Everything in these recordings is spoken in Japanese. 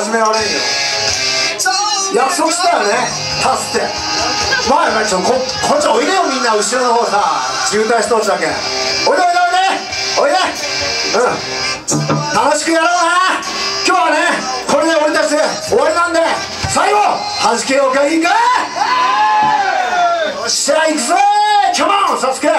始められんよ。約束したよね、立つって。まあちょこっちおいでよ、みんな後ろの方さ、渋滞しとっちゃけん。おいでおいでおいでおいで。楽しくやろうな。今日はね、これで俺たち終わりなんで、最後はじけようか。いいか。よっしゃ行くぜ。カモンサスケ。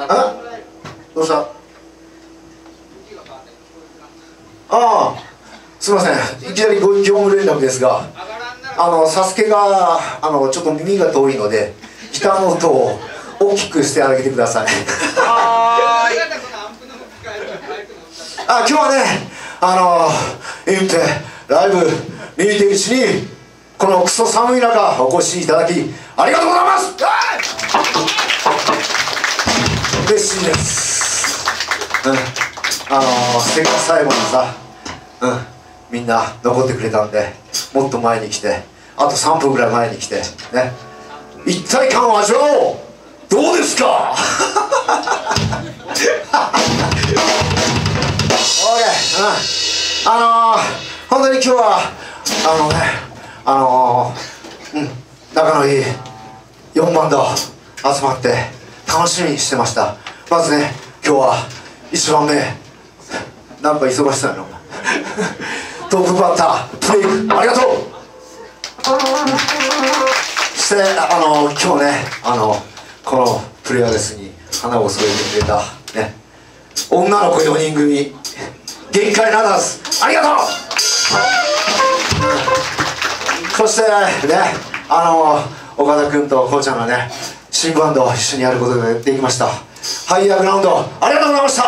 あ、どうした？ああ、すみません、いきなり業務連絡ですが、サスケがちょっと耳が遠いのでギターの音を大きくしてあげてください。今日はね、インテライブ2.1にこのクソ寒い中お越しいただきありがとうございます。嬉しいです。最後にさ、みんな残ってくれたんで、もっと前に来て、あと3分ぐらい前に来てね、一体感を味わおう。どうですか？本当に今日は仲のいい4バンド集まって楽しみにしてました。まずね、今日は1番目、なんか忙しそうやなトップバッタープレイクありがとう。そして今日ね、このプレイヤーレスに花を添えてくれたね、女の子4人組限界ならずありがとう。そしてね、岡田君とこうちゃんがね、新バンドを一緒にやることができました。ハイヤーグラウンドありがとうございました。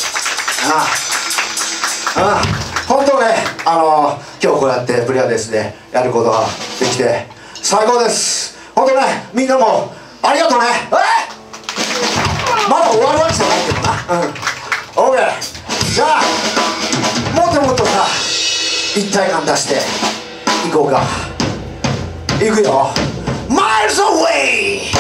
本当ね、今日こうやってプレイヤーですねやることができて最高です。本当ね、みんなもありがとうね。まだ終わるわけじゃないけどな。オーケー。じゃあもっともっとさ、一体感出していこうか。いくよ。Miles away。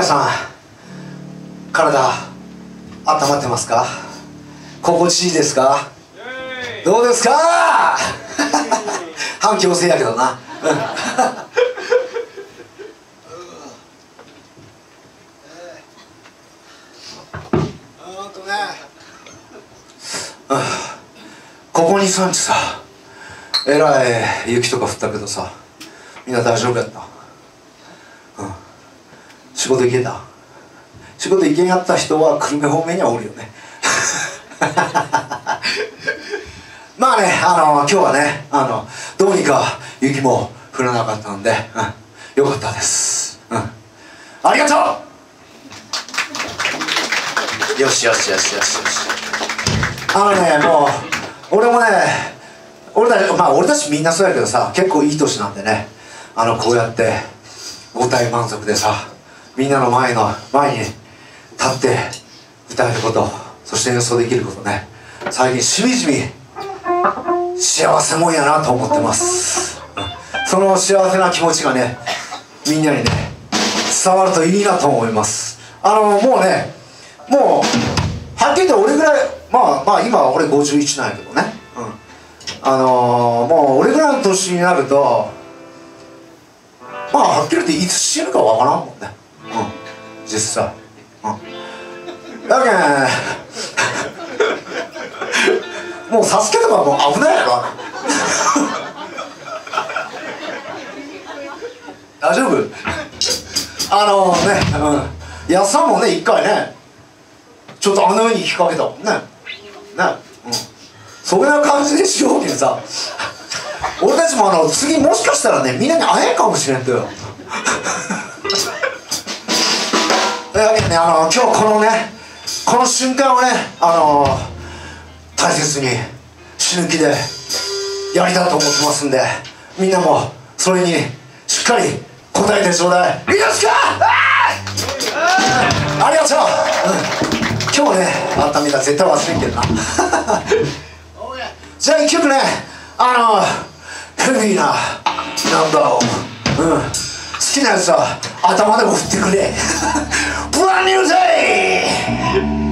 さん体温まってますか？心地いいですか？どうですか？反強制やけどな。ここ23日さ、えらい雪とか降ったけどさ、みんな大丈夫やった？仕事行けた？仕事行けんやった人は久留米方面にはおるよね。まあね、今日はね、どうにか雪も降らなかったんで、よかったです。ありがとう。よしよしよしよしよし。もう俺もね、俺たちみんなそうやけどさ、結構いい年なんでね、こうやって五体満足でさ、みんなの前に立って歌えること、そして演奏できることね、最近しみじみ幸せもんやなと思ってます。その幸せな気持ちがね、みんなにね伝わるといいなと思います。もうね、もうはっきり言って俺ぐらい、まあ今俺51なんやけどね、もう俺ぐらいの年になると、まあはっきり言っていつ死ぬかわからんもんね、実際。だけんもうサスケとかもう危ないやろ。大丈夫？やっさんもね、一回ねちょっと上に引っ掛けたもんね。そげな感じでしようけんさ、俺たちも次もしかしたらね、みんなに会えんかもしれんとよ。だけどね、今日このね、この瞬間をね、大切に死ぬ気でやりたいと思ってますんで、みんなもそれにしっかり応えてちょうだい。いいですか？ありがとう。今日ね、あったみんな絶対忘れんけどな。じゃあ一曲ね、ヘビーなナンバーを、好きなやつは頭でも振ってくれ。ブランニューデイ。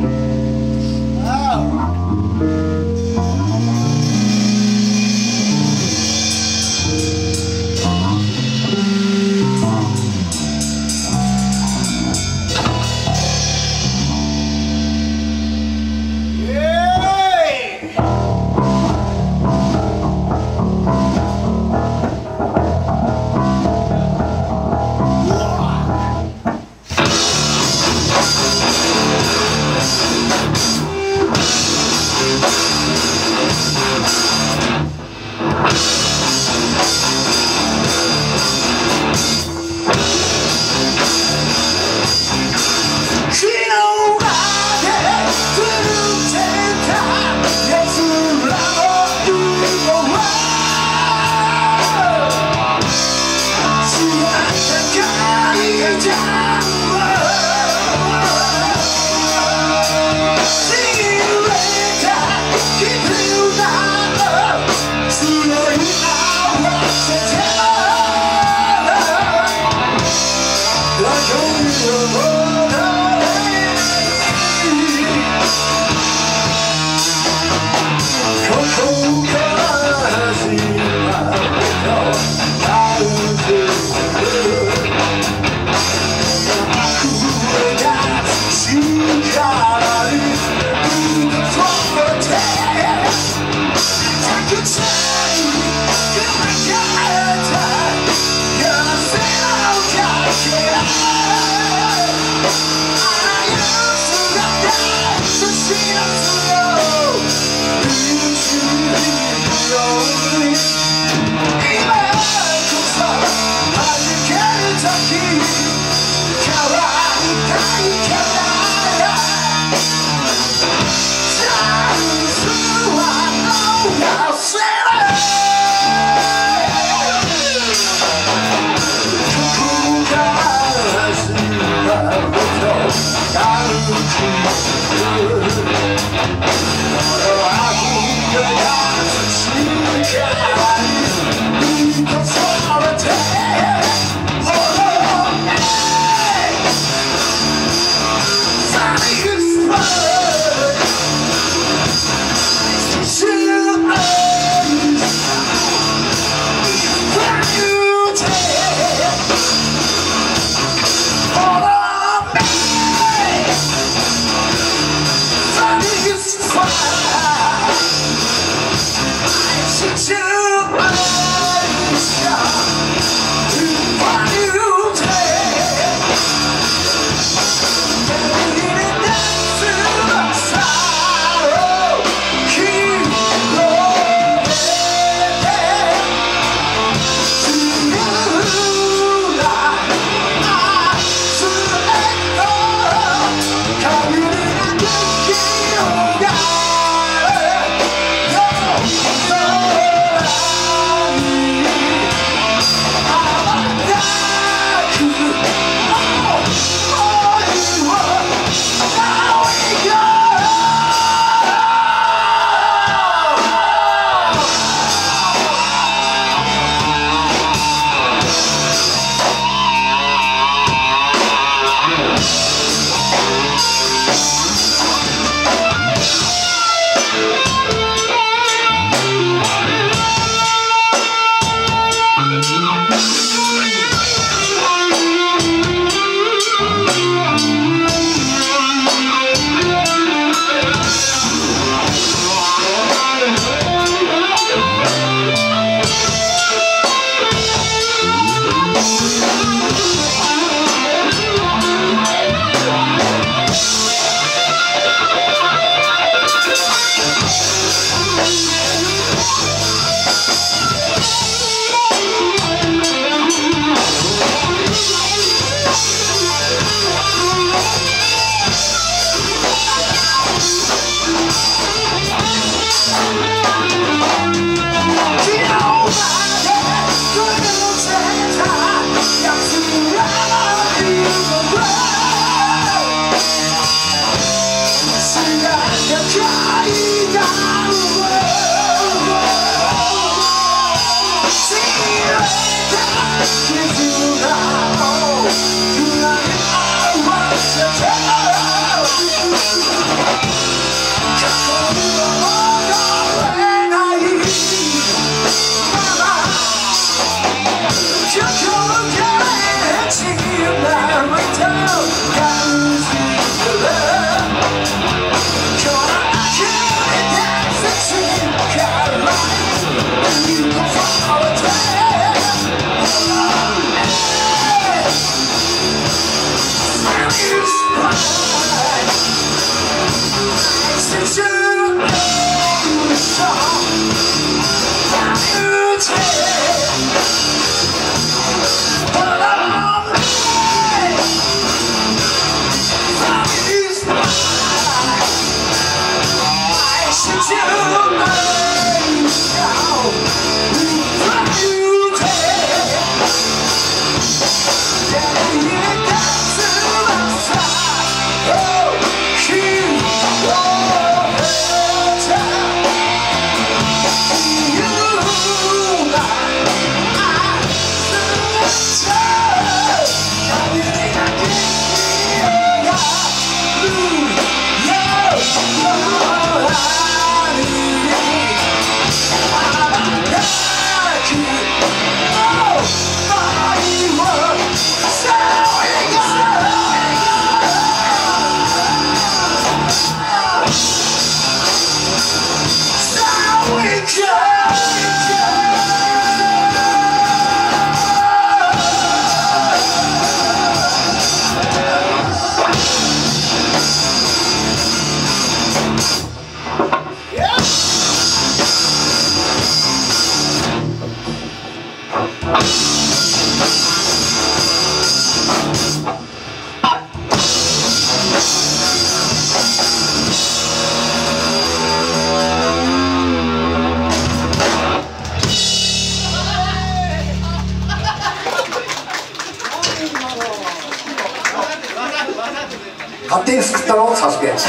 勝手に作ったのサスケ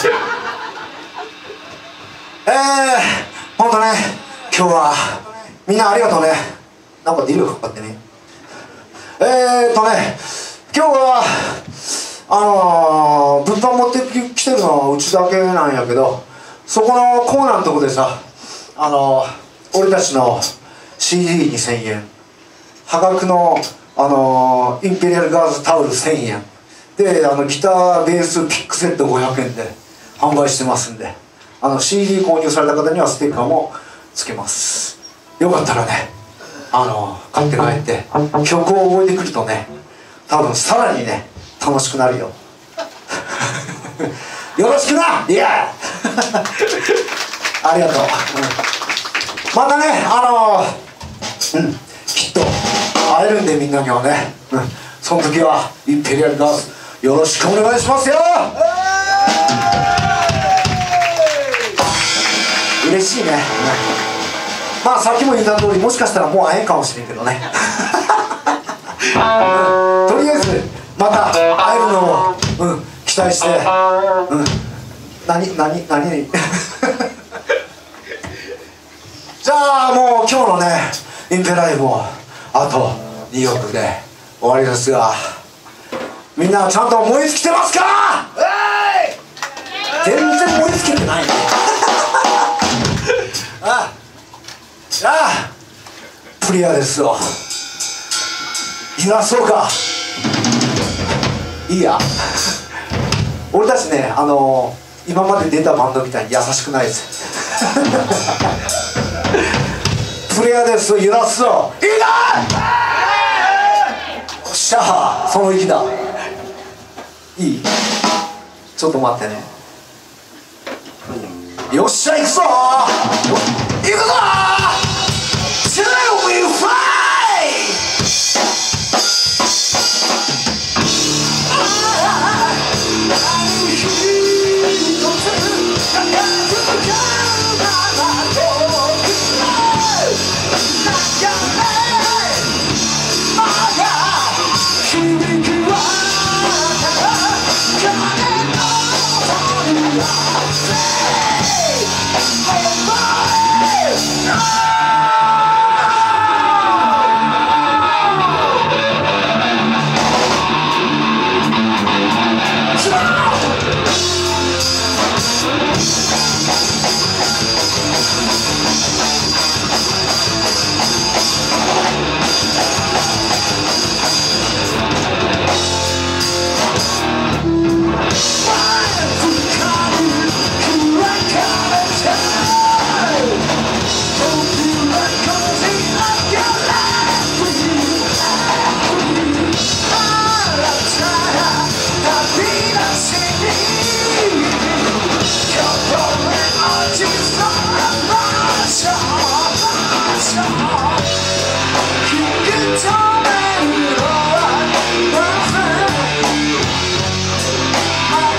ほんとね、今日はみんなありがとうね。なんかディルかかってね。今日は物販持ってきてるのはうちだけなんやけど、そこのコーナーのとこでさ、俺たちの CD2000 円、破格のインペリアルガールズタオル1000円で、ギターベースピックセット500円で販売してますんで、CD 購入された方にはステッカーもつけます。よかったらね、買って帰って曲を覚えてくるとね、多分さらにね楽しくなるよよろしくな。いやありがとう、またねきっと会えるんで、みんなにはね、その時はインペリアルガールズよろしくお願いしますよ。嬉しいね。まあさっきも言った通り、もしかしたらもう会えんかもしれんけどねとりあえずまた会えるのを、期待して、何じゃあもう今日のねインペライブもあと2曲で終わりですが、みんなちゃんと燃え尽きてますか？全然燃え尽きてないねじゃあプリアですよ。いなそうか。いいや俺たちね、今まで出たバンドみたいに優しくないですプレイヤーですよ、揺らすぞ。いいな。よっしゃ、その息だ。いい？ちょっと待ってね。よっしゃ、行くぞ。行くぞ。Till we fly。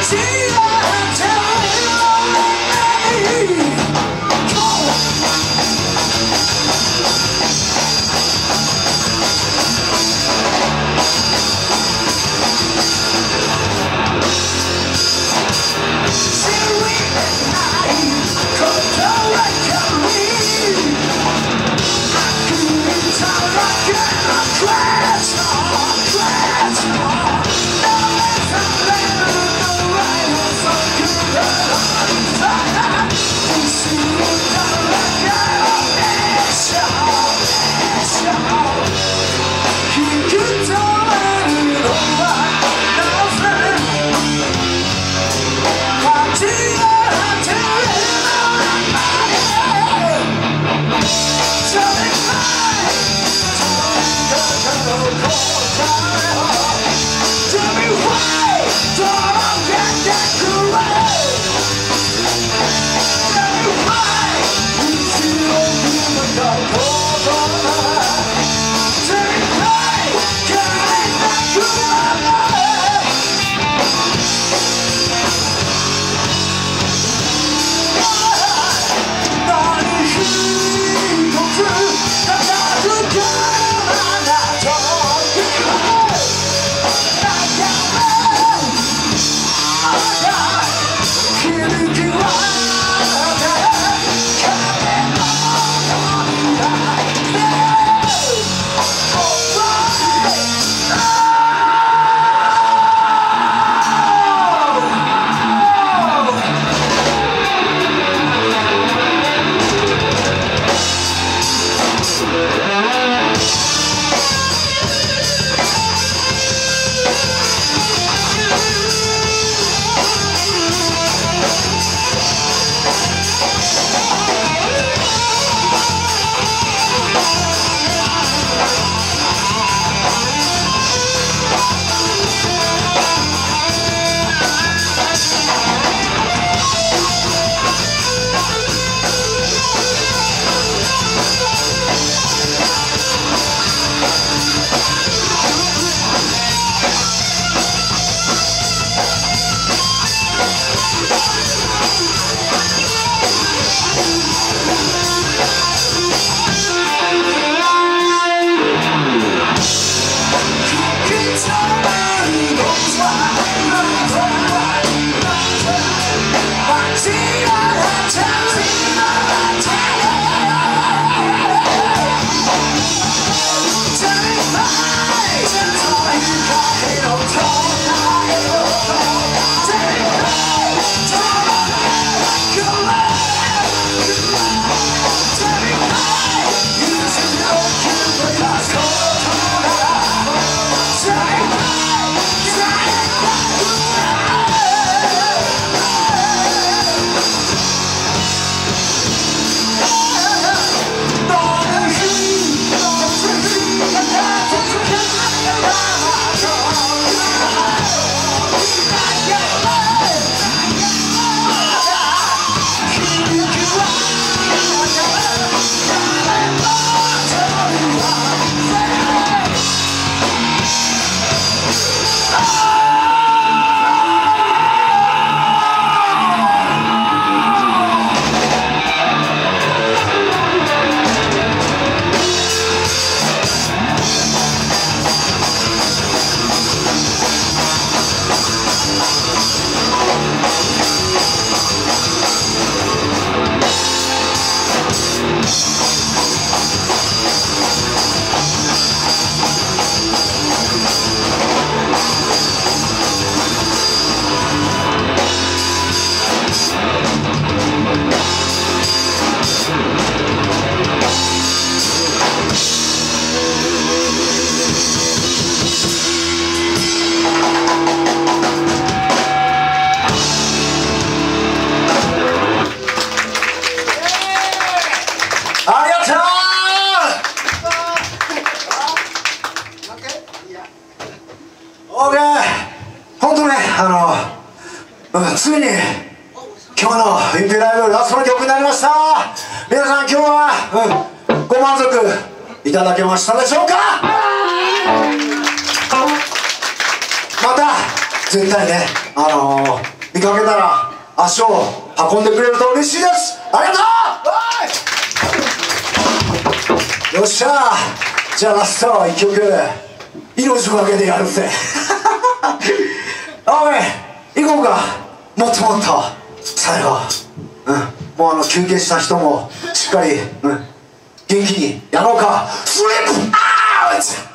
ついに今日のインペライブラストの曲になりました。皆さん今日は、ご満足いただけましたでしょうか。また絶対ね見かけたら足を運んでくれると嬉しいです。ありがとう。よっしゃー、じゃあラスト1曲命をかけてやるぜおい行こうか。もっともっと最後、もう休憩した人もしっかり、元気にやろうか。スリップアウト。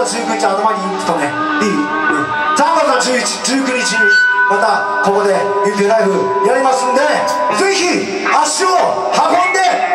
19日頭に行くとねいい、3月の19日にまたここでインディライフやりますんで、ぜひ足を運んで